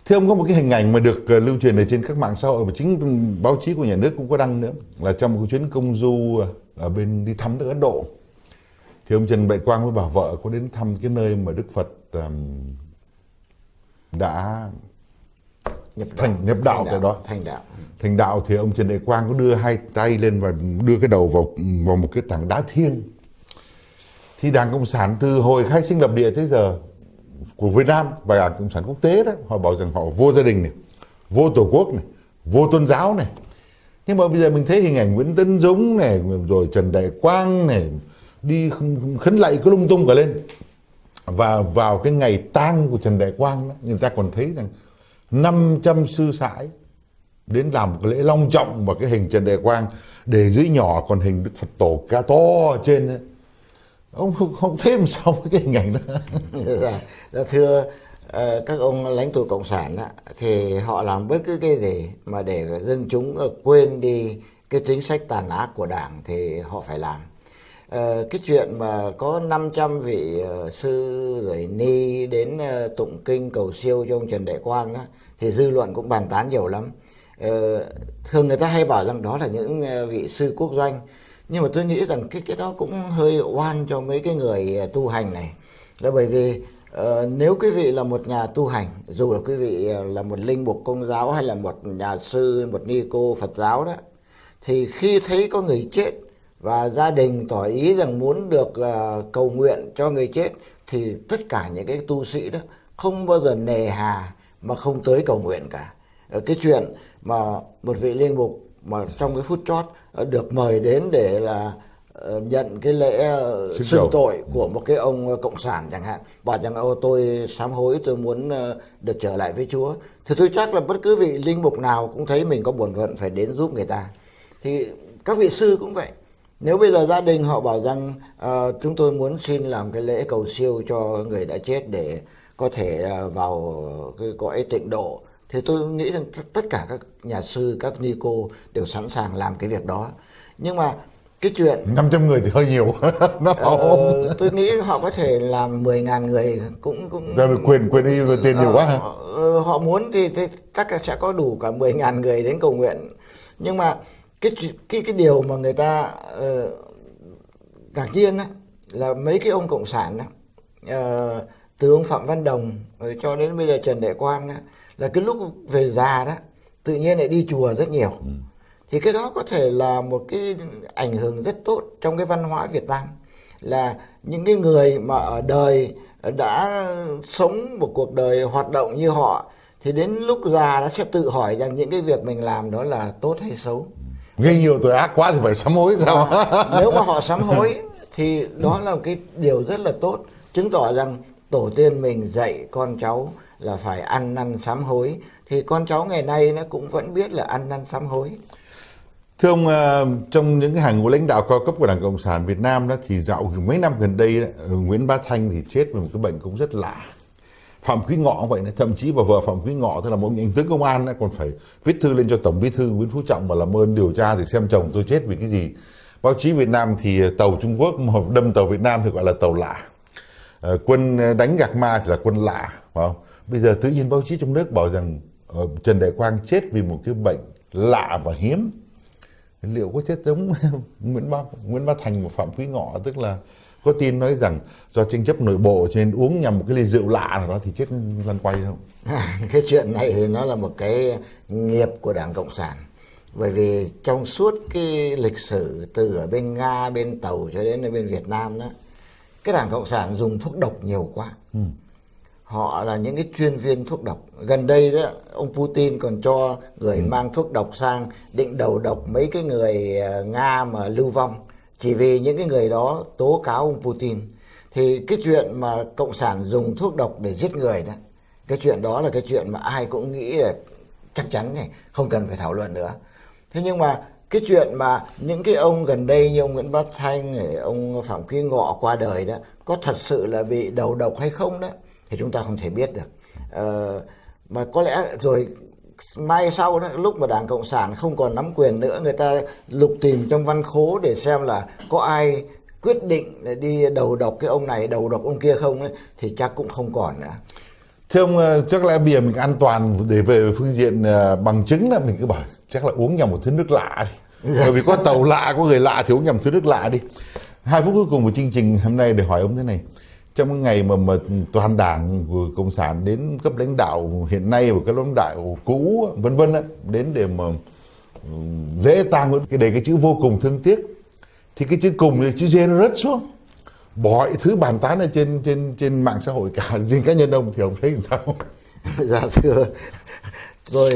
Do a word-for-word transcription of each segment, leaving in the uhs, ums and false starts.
Thưa ông, có một cái hình ảnh mà được lưu truyền ở trên các mạng xã hội và chính báo chí của nhà nước cũng có đăng nữa, là trong một chuyến công du ở bên đi thăm nước Ấn Độ, thì ông Trần Đại Quang với bà vợ có đến thăm cái nơi mà Đức Phật um, đã nhập thành nhập đạo tại đó, thành đạo. Thành đạo thì ông Trần Đại Quang có đưa hai tay lên và đưa cái đầu vào vào một cái tảng đá thiêng. Thì Đảng Cộng sản từ hồi khai sinh lập địa tới giờ của Việt Nam và Đảng Cộng sản quốc tế đó, họ bảo rằng họ vô gia đình này, vô tổ quốc này, vô tôn giáo này. Nhưng mà bây giờ mình thấy hình ảnh Nguyễn Tấn Dũng này, rồi Trần Đại Quang này, đi khấn lạy cứ lung tung cả lên. Và vào cái ngày tang của Trần Đại Quang đó, người ta còn thấy rằng năm trăm sư sãi đến làm một cái lễ long trọng vào cái hình Trần Đại Quang, để dưới nhỏ còn hình Đức Phật Tổ ca to ở trên ấy. Ông không, không thấy làm sao với cái hình ảnh đó. Dạ, thưa uh, các ông lãnh tụ cộng sản đó, thì họ làm bất cứ cái gì mà để dân chúng quên đi cái chính sách tàn ác của Đảng thì họ phải làm. Uh, cái chuyện mà có năm trăm vị uh, sư rồi ni đến uh, tụng kinh cầu siêu cho ông Trần Đại Quang đó, thì dư luận cũng bàn tán nhiều lắm. Uh, thường người ta hay bảo rằng đó là những uh, vị sư quốc doanh, nhưng mà tôi nghĩ rằng cái cái đó cũng hơi oan cho mấy cái người tu hành này, là bởi vì uh, nếu quý vị là một nhà tu hành, dù là quý vị là một linh mục công giáo hay là một nhà sư, một ni cô Phật giáo đó, thì khi thấy có người chết và gia đình tỏ ý rằng muốn được uh, cầu nguyện cho người chết, thì tất cả những cái tu sĩ đó không bao giờ nề hà mà không tới cầu nguyện cả. Uh, cái chuyện mà một vị linh mục mà trong cái phút chót được mời đến để là uh, nhận cái lễ uh, xưng tội của một cái ông cộng sản chẳng hạn, bảo rằng ô tôi sám hối, tôi muốn uh, được trở lại với Chúa, thì tôi chắc là bất cứ vị linh mục nào cũng thấy mình có bổn phận phải đến giúp người ta. Thì các vị sư cũng vậy. Nếu bây giờ gia đình họ bảo rằng uh, chúng tôi muốn xin làm cái lễ cầu siêu cho người đã chết để có thể uh, vào cái cõi tịnh độ, thì tôi nghĩ rằng tất cả các nhà sư, các ni cô đều sẵn sàng làm cái việc đó. Nhưng mà cái chuyện năm trăm người thì hơi nhiều. Nó uh, tôi nghĩ họ có thể làm mười nghìn người cũng cũng ra quyền quyền y và tiền nhiều quá hả? Uh, họ muốn thì, thì chắc là sẽ có đủ cả mười nghìn người đến cầu nguyện. Nhưng mà cái cái cái điều mà người ta uh, ngạc nhiên á, là mấy cái ông cộng sản á, uh, từ ông Phạm Văn Đồng cho đến bây giờ Trần Đại Quang á, là cái lúc về già đó tự nhiên lại đi chùa rất nhiều. Ừ. Thì cái đó có thể là một cái ảnh hưởng rất tốt trong cái văn hóa Việt Nam, là những cái người mà ở đời đã sống một cuộc đời hoạt động như họ, thì đến lúc già đã sẽ tự hỏi rằng những cái việc mình làm đó là tốt hay xấu. Gây nhiều tội ác quá thì phải sám hối sao? À, nếu mà họ sám hối thì đó là một cái điều rất là tốt, chứng tỏ rằng tổ tiên mình dạy con cháu là phải ăn năn sám hối, thì con cháu ngày nay nó cũng vẫn biết là ăn năn sám hối. Thưa ông, trong những cái hàng ngũ lãnh đạo cao cấp của Đảng Cộng sản Việt Nam đó, thì dạo mấy năm gần đây Nguyễn Bá Thanh thì chết vì một cái bệnh cũng rất lạ. Phạm Quý Ngọ cũng vậy, thậm chí bà vợ Phạm Quý Ngọ, tức là một anh tướng công an còn phải viết thư lên cho Tổng Bí thư Nguyễn Phú Trọng mà làm ơn điều tra thì xem chồng tôi chết vì cái gì. Báo chí Việt Nam thì tàu Trung Quốc mà đâm tàu Việt Nam thì gọi là tàu lạ, à, quân đánh gạc ma thì là quân lạ, phải không? Bây giờ tự nhiên báo chí trong nước bảo rằng uh, Trần Đại Quang chết vì một cái bệnh lạ và hiếm. Liệu có chết giống Nguyễn Bá Nguyễn Bá Thành và Phạm Quý Ngọ, tức là có tin nói rằng do tranh chấp nội bộ cho nên uống nhầm một cái ly rượu lạ nào đó thì chết lăn quay không? À, cái chuyện này thì nó là một cái nghiệp của Đảng Cộng sản. Bởi vì trong suốt cái lịch sử từ ở bên Nga, bên Tàu cho đến ở bên Việt Nam đó, cái Đảng Cộng sản dùng thuốc độc nhiều quá. Ừ. Họ là những cái chuyên viên thuốc độc. Gần đây đó, ông Putin còn cho người ừ. mang thuốc độc sang định đầu độc mấy cái người Nga mà lưu vong, chỉ vì những cái người đó tố cáo ông Putin. Thì cái chuyện mà Cộng sản dùng thuốc độc để giết người đó, cái chuyện đó là cái chuyện mà ai cũng nghĩ là chắc chắn này, không cần phải thảo luận nữa. Thế nhưng mà cái chuyện mà những cái ông gần đây như ông Nguyễn Bá Thanh, ông Phạm Quý Ngọ qua đời đó, có thật sự là bị đầu độc hay không đó, thì chúng ta không thể biết được. Ờ, mà có lẽ rồi mai sau đó, lúc mà Đảng Cộng sản không còn nắm quyền nữa, người ta lục tìm trong văn khố để xem là có ai quyết định đi đầu độc cái ông này, đầu độc ông kia không ấy, thì chắc cũng không còn nữa. Thưa ông, chắc là bây giờ mình an toàn để về phương diện bằng chứng là mình cứ bảo chắc là uống nhầm một thứ nước lạ đi. Bởi vì có tàu lạ, có người lạ thì uống nhầm thứ nước lạ đi. Hai phút cuối cùng của chương trình hôm nay để hỏi ông thế này. Trong cái ngày mà, mà toàn đảng của Cộng sản đến cấp lãnh đạo hiện nay và các lãnh đạo cũ vân vân đến để mà lễ tang cái đề cái chữ vô cùng thương tiếc, thì cái chữ cùng thì chữ G nó rớt xuống, mọi thứ bàn tán ở trên trên trên mạng xã hội cả. Riêng cá nhân ông thì ông thấy làm sao? Dạ thưa, tôi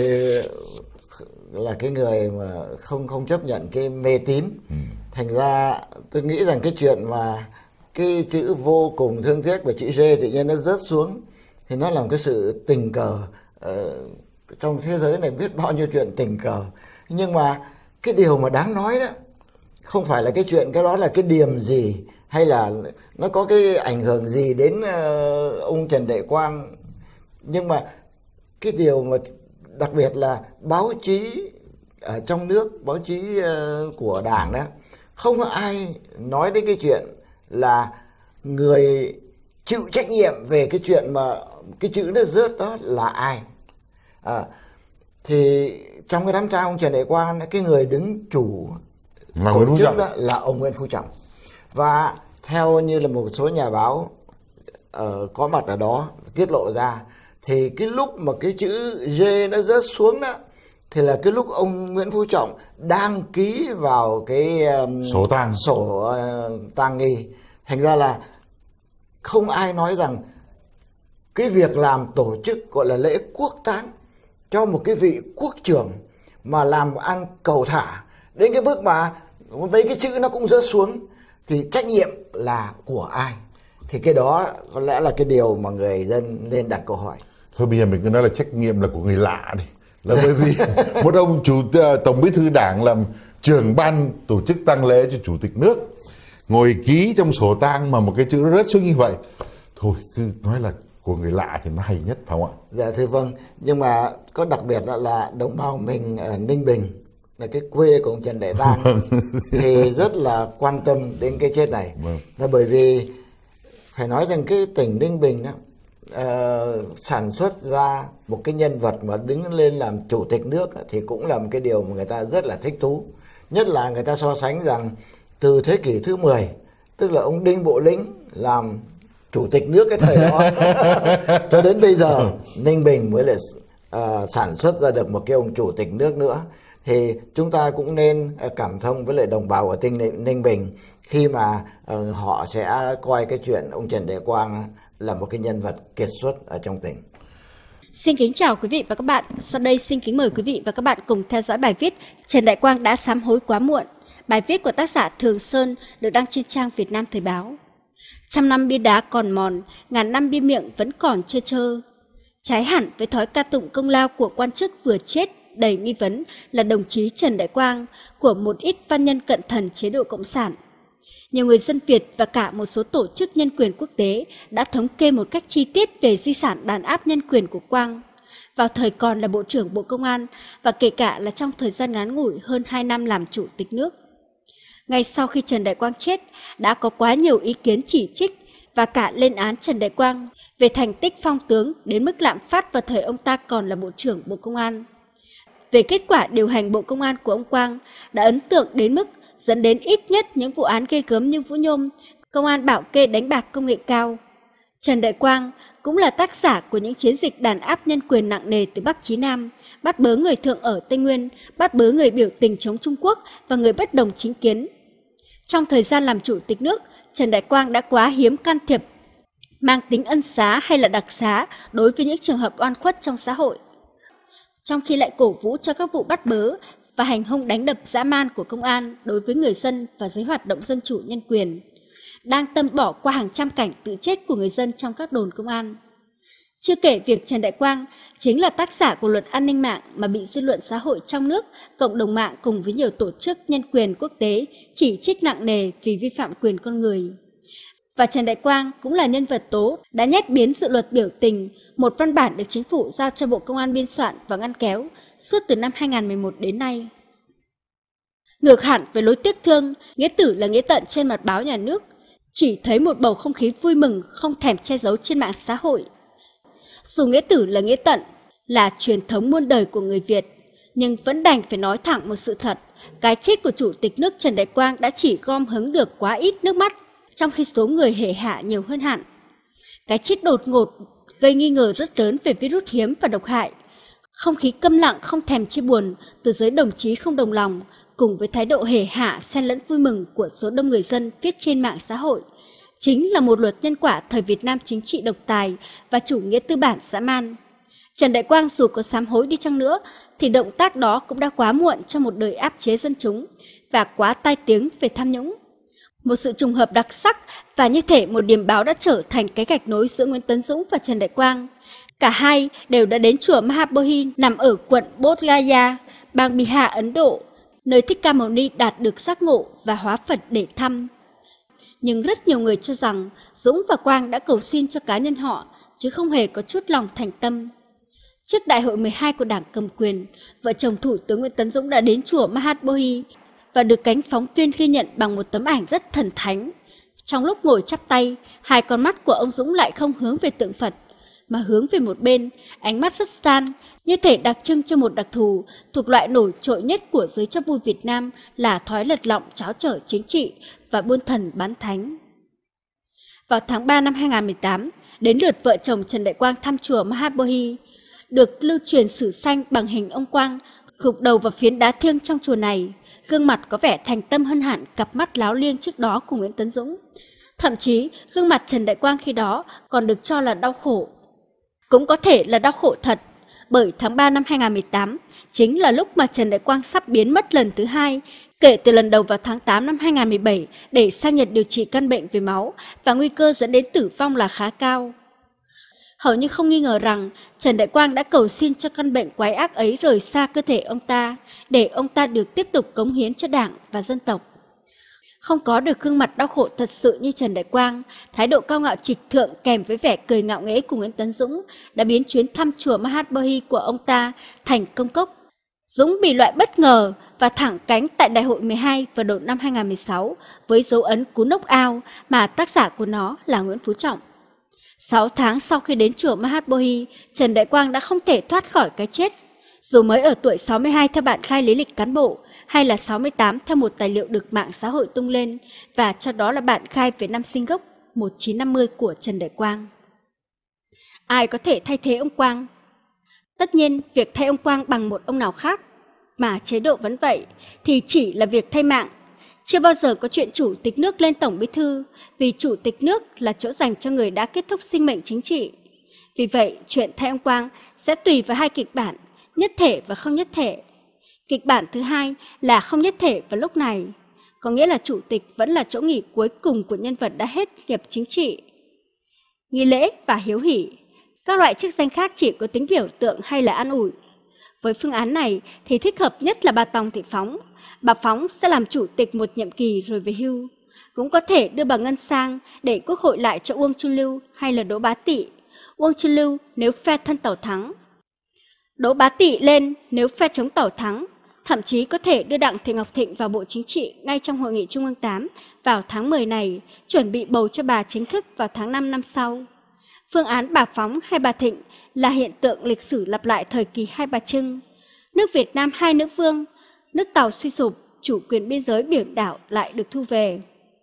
là cái người mà không không chấp nhận cái mê tín. Ừ. Thành ra tôi nghĩ rằng cái chuyện mà cái chữ vô cùng thương tiếc và chữ G tự nhiên nó rớt xuống thì nó là một cái sự tình cờ. Ờ, trong thế giới này biết bao nhiêu chuyện tình cờ, nhưng mà cái điều mà đáng nói đó không phải là cái chuyện cái đó là cái điểm gì hay là nó có cái ảnh hưởng gì đến uh, ông Trần Đại Quang, nhưng mà cái điều mà đặc biệt là báo chí ở trong nước, báo chí uh, của Đảng đó, không có ai nói đến cái chuyện là người chịu trách nhiệm về cái chuyện mà cái chữ nó rớt đó là ai. À, thì trong cái đám tang ông Trần Đại Quang, cái người đứng chủ tổ chức đó là ông Nguyễn Phú Trọng. Và theo như là một số nhà báo uh, có mặt ở đó tiết lộ ra, thì cái lúc mà cái chữ G nó rớt xuống đó thì là cái lúc ông Nguyễn Phú Trọng đăng ký vào cái um, sổ tang sổ uh, tang nghi. Thành ra là không ai nói rằng cái việc làm tổ chức gọi là lễ quốc táng cho một cái vị quốc trưởng mà làm ăn cầu thả đến cái bước mà mấy cái chữ nó cũng rớt xuống thì trách nhiệm là của ai? Thì cái đó có lẽ là cái điều mà người dân nên đặt câu hỏi. Thôi bây giờ mình cứ nói là trách nhiệm là của người lạ đi. Là bởi vì một ông chủ tổng bí thư Đảng làm trưởng ban tổ chức tang lễ cho chủ tịch nước ngồi ký trong sổ tang mà một cái chữ rớt xuống như vậy, thôi cứ nói là của người lạ thì nó hay nhất, phải không ạ? Dạ thưa vâng, nhưng mà có đặc biệt là, là đồng bào mình ở Ninh Bình, là cái quê của ông Trần Đại Tang, thì rất là quan tâm đến cái chết này. Vâng. Là bởi vì phải nói rằng cái tỉnh Ninh Bình đó, uh, sản xuất ra một cái nhân vật mà đứng lên làm chủ tịch nước thì cũng là một cái điều mà người ta rất là thích thú. Nhất là người ta so sánh rằng từ thế kỷ thứ mười, tức là ông Đinh Bộ Lĩnh làm chủ tịch nước cái thời đó cho đến bây giờ Ninh Bình mới là uh, sản xuất ra được một cái ông chủ tịch nước nữa. Thì chúng ta cũng nên cảm thông với lại đồng bào ở tỉnh Ninh Bình khi mà uh, họ sẽ coi cái chuyện ông Trần Đại Quang là một cái nhân vật kiệt xuất ở trong tỉnh. Xin kính chào quý vị và các bạn. Sau đây xin kính mời quý vị và các bạn cùng theo dõi bài viết Trần Đại Quang đã sám hối quá muộn. Bài viết của tác giả Thường Sơn được đăng trên trang Việt Nam Thời báo. Trăm năm bia đá còn mòn, ngàn năm bia miệng vẫn còn trơ trơ. Trái hẳn với thói ca tụng công lao của quan chức vừa chết đầy nghi vấn là đồng chí Trần Đại Quang của một ít văn nhân cận thần chế độ Cộng sản. Nhiều người dân Việt và cả một số tổ chức nhân quyền quốc tế đã thống kê một cách chi tiết về di sản đàn áp nhân quyền của Quang vào thời còn là Bộ trưởng Bộ Công an và kể cả là trong thời gian ngắn ngủi hơn hai năm làm chủ tịch nước. Ngay sau khi Trần Đại Quang chết, đã có quá nhiều ý kiến chỉ trích và cả lên án Trần Đại Quang về thành tích phong tướng đến mức lạm phát vào thời ông ta còn là Bộ trưởng Bộ Công an. Về kết quả điều hành Bộ Công an của ông Quang đã ấn tượng đến mức dẫn đến ít nhất những vụ án ghê gớm như Vũ Nhôm, công an bảo kê đánh bạc công nghệ cao. Trần Đại Quang cũng là tác giả của những chiến dịch đàn áp nhân quyền nặng nề từ Bắc chí Nam, bắt bớ người thượng ở Tây Nguyên, bắt bớ người biểu tình chống Trung Quốc và người bất đồng chính kiến. Trong thời gian làm chủ tịch nước, Trần Đại Quang đã quá hiếm can thiệp mang tính ân xá hay là đặc xá đối với những trường hợp oan khuất trong xã hội, trong khi lại cổ vũ cho các vụ bắt bớ và hành hung đánh đập dã man của công an đối với người dân và giới hoạt động dân chủ nhân quyền, đang tâm bỏ qua hàng trăm cảnh tự chết của người dân trong các đồn công an. Chưa kể việc Trần Đại Quang chính là tác giả của luật an ninh mạng mà bị dư luận xã hội trong nước, cộng đồng mạng cùng với nhiều tổ chức nhân quyền quốc tế chỉ trích nặng nề vì vi phạm quyền con người. Và Trần Đại Quang cũng là nhân vật tố đã nhét biến dự luật biểu tình, một văn bản được chính phủ giao cho Bộ Công an biên soạn và ngăn kéo suốt từ năm hai nghìn không trăm mười một đến nay. Ngược hẳn với lối tiếc thương, nghĩa tử là nghĩa tận trên mặt báo nhà nước, chỉ thấy một bầu không khí vui mừng không thèm che giấu trên mạng xã hội. Dù nghĩa tử là nghĩa tận, là truyền thống muôn đời của người Việt, nhưng vẫn đành phải nói thẳng một sự thật, cái chết của Chủ tịch nước Trần Đại Quang đã chỉ gom hứng được quá ít nước mắt, trong khi số người hể hạ nhiều hơn hẳn. Cái chết đột ngột gây nghi ngờ rất lớn về virus hiếm và độc hại. Không khí câm lặng không thèm chia buồn từ giới đồng chí không đồng lòng, cùng với thái độ hề hạ xen lẫn vui mừng của số đông người dân viết trên mạng xã hội, chính là một luật nhân quả thời Việt Nam chính trị độc tài và chủ nghĩa tư bản dã man. Trần Đại Quang dù có sám hối đi chăng nữa, thì động tác đó cũng đã quá muộn cho một đời áp chế dân chúng và quá tai tiếng về tham nhũng. Một sự trùng hợp đặc sắc và như thể một điểm báo đã trở thành cái gạch nối giữa Nguyễn Tấn Dũng và Trần Đại Quang. Cả hai đều đã đến chùa Mahabodhi nằm ở quận Bodh Gaya, bang Bihar, Ấn Độ, nơi Thích Ca Mâu Ni đạt được giác ngộ và hóa Phật để thăm. Nhưng rất nhiều người cho rằng Dũng và Quang đã cầu xin cho cá nhân họ, chứ không hề có chút lòng thành tâm. Trước đại hội mười hai của Đảng cầm quyền, vợ chồng Thủ tướng Nguyễn Tấn Dũng đã đến chùa Mahabodhi và được cánh phóng viên ghi nhận bằng một tấm ảnh rất thần thánh. Trong lúc ngồi chắp tay, hai con mắt của ông Dũng lại không hướng về tượng Phật, mà hướng về một bên, ánh mắt rất gian, như thể đặc trưng cho một đặc thù thuộc loại nổi trội nhất của giới chấp vui Việt Nam là thói lật lọng tráo trở chính trị và buôn thần bán thánh. Vào tháng ba năm hai nghìn không trăm mười tám, đến lượt vợ chồng Trần Đại Quang thăm chùa Mahabodhi, được lưu truyền sử sanh bằng hình ông Quang gục đầu vào phiến đá thiêng trong chùa này, gương mặt có vẻ thành tâm hơn hẳn cặp mắt láo liêng trước đó của Nguyễn Tấn Dũng. Thậm chí, gương mặt Trần Đại Quang khi đó còn được cho là đau khổ. Cũng có thể là đau khổ thật, bởi tháng ba năm hai nghìn không trăm mười tám chính là lúc mà Trần Đại Quang sắp biến mất lần thứ hai, kể từ lần đầu vào tháng tám năm hai nghìn không trăm mười bảy để sang Nhật điều trị căn bệnh về máu và nguy cơ dẫn đến tử vong là khá cao. Hầu như không nghi ngờ rằng Trần Đại Quang đã cầu xin cho căn bệnh quái ác ấy rời xa cơ thể ông ta, để ông ta được tiếp tục cống hiến cho Đảng và dân tộc. Không có được gương mặt đau khổ thật sự như Trần Đại Quang, thái độ cao ngạo trịch thượng kèm với vẻ cười ngạo nghễ của Nguyễn Tấn Dũng đã biến chuyến thăm chùa Mahabodhi của ông ta thành công cốc. Dũng bị loại bất ngờ và thẳng cánh tại đại hội mười hai vào đầu năm hai nghìn không trăm mười sáu với dấu ấn cú knock out mà tác giả của nó là Nguyễn Phú Trọng. Sáu tháng sau khi đến chùa Mahabodhi, Trần Đại Quang đã không thể thoát khỏi cái chết. Dù mới ở tuổi sáu mươi hai theo bản khai lý lịch cán bộ, hay là sáu mươi tám theo một tài liệu được mạng xã hội tung lên, và cho đó là bản khai về năm sinh gốc một nghìn chín trăm năm mươi của Trần Đại Quang. Ai có thể thay thế ông Quang? Tất nhiên, việc thay ông Quang bằng một ông nào khác, mà chế độ vẫn vậy, thì chỉ là việc thay mạng. Chưa bao giờ có chuyện chủ tịch nước lên tổng bí thư, vì chủ tịch nước là chỗ dành cho người đã kết thúc sinh mệnh chính trị. Vì vậy, chuyện thay ông Quang sẽ tùy vào hai kịch bản, nhất thể và không nhất thể. Kịch bản thứ hai là không nhất thể vào lúc này, có nghĩa là chủ tịch vẫn là chỗ nghỉ cuối cùng của nhân vật đã hết nghiệp chính trị. Nghi lễ và hiếu hỉ, các loại chức danh khác chỉ có tính biểu tượng hay là an ủi. Với phương án này thì thích hợp nhất là bà Tòng Thị Phóng. Bà Phóng sẽ làm chủ tịch một nhiệm kỳ rồi về hưu. Cũng có thể đưa bà Ngân sang để Quốc hội lại cho Uông Chu Lưu hay là Đỗ Bá Tị. Uông Chu Lưu nếu phe thân Tàu thắng, Đỗ Bá Tị lên nếu phe chống Tàu thắng. Thậm chí có thể đưa Đặng Thị Ngọc Thịnh vào Bộ Chính trị ngay trong Hội nghị Trung ương tám vào tháng mười này, chuẩn bị bầu cho bà chính thức vào tháng năm năm sau. Phương án bà Phóng hay bà Thịnh là hiện tượng lịch sử lặp lại thời kỳ Hai Bà Trưng. Nước Việt Nam hai nữ vương, nước Tàu suy sụp, chủ quyền biên giới biển đảo lại được thu về.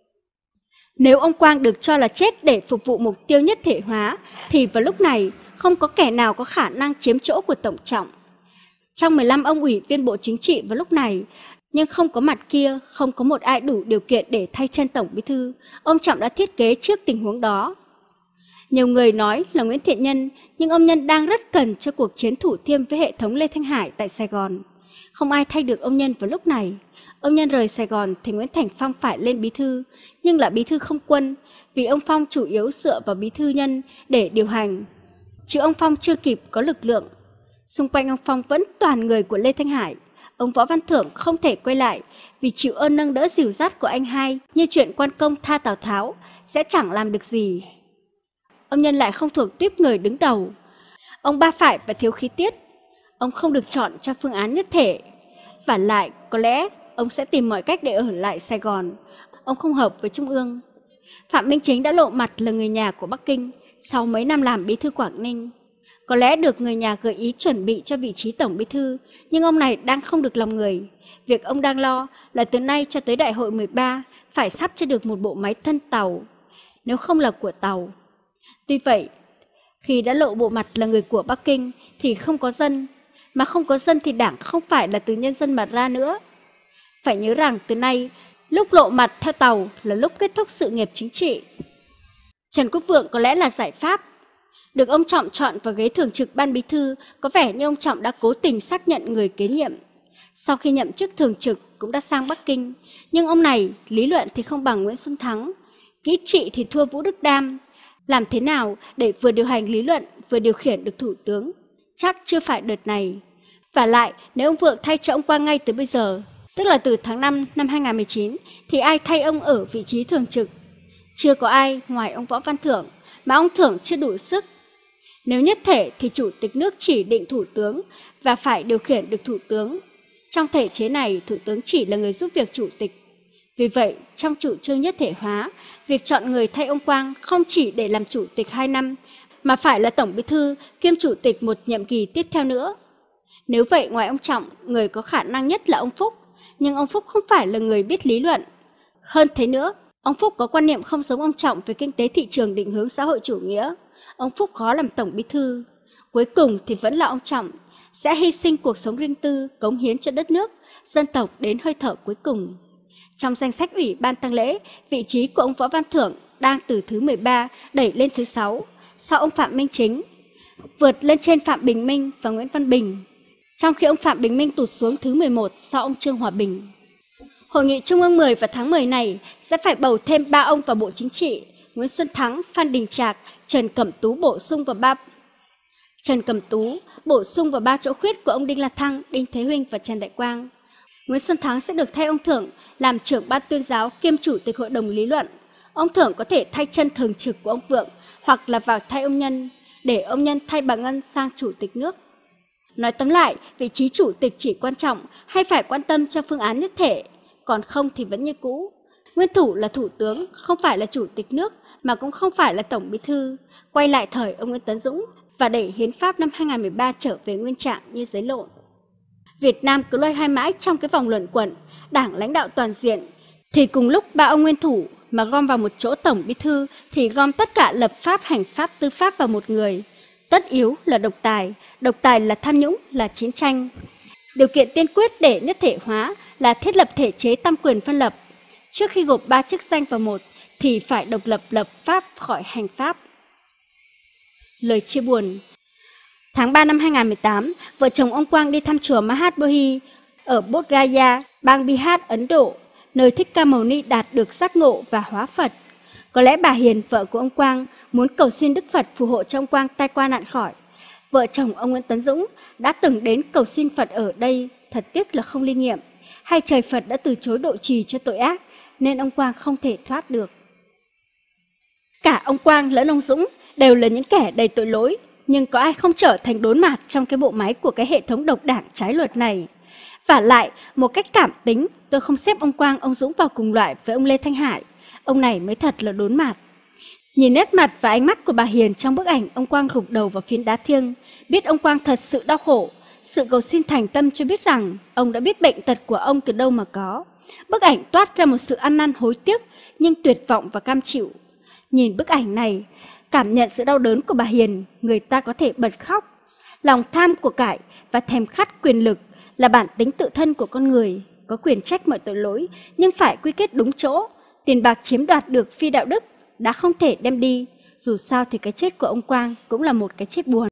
Nếu ông Quang được cho là chết để phục vụ mục tiêu nhất thể hóa, thì vào lúc này không có kẻ nào có khả năng chiếm chỗ của Tổng Trọng. Trong mười lăm ông ủy viên Bộ Chính trị vào lúc này, nhưng không có mặt kia, không có một ai đủ điều kiện để thay chân Tổng Bí thư, ông Trọng đã thiết kế trước tình huống đó. Nhiều người nói là Nguyễn Thiện Nhân, nhưng ông Nhân đang rất cần cho cuộc chiến thủ thiêm với hệ thống Lê Thanh Hải tại Sài Gòn. Không ai thay được ông Nhân vào lúc này. Ông Nhân rời Sài Gòn thì Nguyễn Thành Phong phải lên bí thư, nhưng là bí thư không quân, vì ông Phong chủ yếu dựa vào bí thư Nhân để điều hành. Chứ ông Phong chưa kịp có lực lượng. Xung quanh ông Phong vẫn toàn người của Lê Thanh Hải. Ông Võ Văn Thưởng không thể quay lại vì chịu ơn nâng đỡ dìu dắt của anh hai như chuyện quan công tha Tào Tháo sẽ chẳng làm được gì. Ông Nhân lại không thuộc tuýp người đứng đầu. Ông ba phải và thiếu khí tiết. Ông không được chọn cho phương án nhất thể. Và lại, có lẽ ông sẽ tìm mọi cách để ở lại Sài Gòn. Ông không hợp với Trung ương. Phạm Minh Chính đã lộ mặt là người nhà của Bắc Kinh sau mấy năm làm bí thư Quảng Ninh. Có lẽ được người nhà gợi ý chuẩn bị cho vị trí Tổng Bí thư, nhưng ông này đang không được lòng người. Việc ông đang lo là từ nay cho tới đại hội mười ba phải sắp cho được một bộ máy thân Tàu, nếu không là của Tàu. Tuy vậy, khi đã lộ bộ mặt là người của Bắc Kinh thì không có dân, mà không có dân thì đảng không phải là từ nhân dân mà ra nữa. Phải nhớ rằng từ nay, lúc lộ mặt theo Tàu là lúc kết thúc sự nghiệp chính trị. Trần Quốc Vượng có lẽ là giải pháp. Được ông Trọng chọn vào ghế thường trực Ban Bí thư, có vẻ như ông Trọng đã cố tình xác nhận người kế nhiệm. Sau khi nhậm chức thường trực cũng đã sang Bắc Kinh, nhưng ông này lý luận thì không bằng Nguyễn Xuân Thắng, kỹ trị thì thua Vũ Đức Đam. Làm thế nào để vừa điều hành lý luận vừa điều khiển được thủ tướng? Chắc chưa phải đợt này. Và lại, nếu ông Vượng thay cho ông Quang ngay từ bây giờ, tức là từ tháng năm năm hai nghìn không trăm mười chín, thì ai thay ông ở vị trí thường trực? Chưa có ai ngoài ông Võ Văn Thưởng, mà ông Thưởng chưa đủ sức. Nếu nhất thể thì Chủ tịch nước chỉ định thủ tướng và phải điều khiển được thủ tướng. Trong thể chế này, thủ tướng chỉ là người giúp việc chủ tịch. Vì vậy, trong chủ trương nhất thể hóa, việc chọn người thay ông Quang không chỉ để làm chủ tịch hai năm, mà phải là Tổng Bí thư kiêm chủ tịch một nhiệm kỳ tiếp theo nữa. Nếu vậy, ngoài ông Trọng, người có khả năng nhất là ông Phúc, nhưng ông Phúc không phải là người biết lý luận. Hơn thế nữa, ông Phúc có quan niệm không giống ông Trọng về kinh tế thị trường định hướng xã hội chủ nghĩa. Ông Phúc khó làm Tổng Bí thư. Cuối cùng thì vẫn là ông Trọng, sẽ hy sinh cuộc sống riêng tư, cống hiến cho đất nước, dân tộc đến hơi thở cuối cùng. Trong danh sách Ủy ban tang lễ, vị trí của ông Võ Văn Thưởng đang từ thứ mười ba đẩy lên thứ sáu, sau ông Phạm Minh Chính, vượt lên trên Phạm Bình Minh và Nguyễn Văn Bình, trong khi ông Phạm Bình Minh tụt xuống thứ mười một sau ông Trương Hòa Bình. Hội nghị Trung ương mười vào tháng mười này sẽ phải bầu thêm ba ông vào Bộ Chính trị: Nguyễn Xuân Thắng, Phan Đình Trạc, Trần Cẩm Tú bổ sung vào ba Trần Cẩm Tú bổ sung vào ba chỗ khuyết của ông Đinh La Thăng, Đinh Thế Huynh và Trần Đại Quang. Nguyễn Xuân Thắng sẽ được thay ông Thưởng làm trưởng ban tuyên giáo kiêm chủ tịch hội đồng lý luận. Ông Thưởng có thể thay chân thường trực của ông Vượng hoặc là vào thay ông Nhân, để ông Nhân thay bà Ngân sang chủ tịch nước. Nói tóm lại, vị trí chủ tịch chỉ quan trọng hay phải quan tâm cho phương án nhất thể, còn không thì vẫn như cũ. Nguyên thủ là thủ tướng, không phải là chủ tịch nước, mà cũng không phải là Tổng Bí thư. Quay lại thời ông Nguyễn Tấn Dũng và để hiến pháp năm hai nghìn không trăm mười ba trở về nguyên trạng như giấy lộn. Việt Nam cứ loay hoay mãi trong cái vòng luẩn quẩn, đảng lãnh đạo toàn diện, thì cùng lúc ba ông nguyên thủ mà gom vào một chỗ Tổng Bí thư thì gom tất cả lập pháp, hành pháp, tư pháp vào một người. Tất yếu là độc tài, độc tài là tham nhũng, là chiến tranh. Điều kiện tiên quyết để nhất thể hóa là thiết lập thể chế tam quyền phân lập. Trước khi gộp ba chức danh vào một thì phải độc lập lập pháp khỏi hành pháp. Lời chia buồn. Tháng ba năm hai nghìn không trăm mười tám, vợ chồng ông Quang đi thăm chùa Mahat Bodhi ở Bodh Gaya, bang Bihar, Ấn Độ, nơi Thích Ca Mâu Ni đạt được giác ngộ và hóa Phật. Có lẽ bà Hiền, vợ của ông Quang, muốn cầu xin Đức Phật phù hộ cho ông Quang tai qua nạn khỏi. Vợ chồng ông Nguyễn Tấn Dũng đã từng đến cầu xin Phật ở đây, thật tiếc là không linh nghiệm. Hay trời Phật đã từ chối độ trì cho tội ác, nên ông Quang không thể thoát được. Cả ông Quang lẫn ông Dũng đều là những kẻ đầy tội lỗi, nhưng có ai không trở thành đốn mạt trong cái bộ máy của cái hệ thống độc đảng trái luật này. Và lại, một cách cảm tính, tôi không xếp ông Quang, ông Dũng vào cùng loại với ông Lê Thanh Hải. Ông này mới thật là đốn mạt. Nhìn nét mặt và ánh mắt của bà Hiền trong bức ảnh ông Quang gục đầu vào phiến đá thiêng, biết ông Quang thật sự đau khổ. Sự cầu xin thành tâm cho biết rằng ông đã biết bệnh tật của ông từ đâu mà có. Bức ảnh toát ra một sự ăn năn hối tiếc nhưng tuyệt vọng và cam chịu. Nhìn bức ảnh này, cảm nhận sự đau đớn của bà Hiền, người ta có thể bật khóc. Lòng tham của cải và thèm khát quyền lực là bản tính tự thân của con người, có quyền trách mọi tội lỗi nhưng phải quy kết đúng chỗ. Tiền bạc chiếm đoạt được phi đạo đức đã không thể đem đi. Dù sao thì cái chết của ông Quang cũng là một cái chết buồn.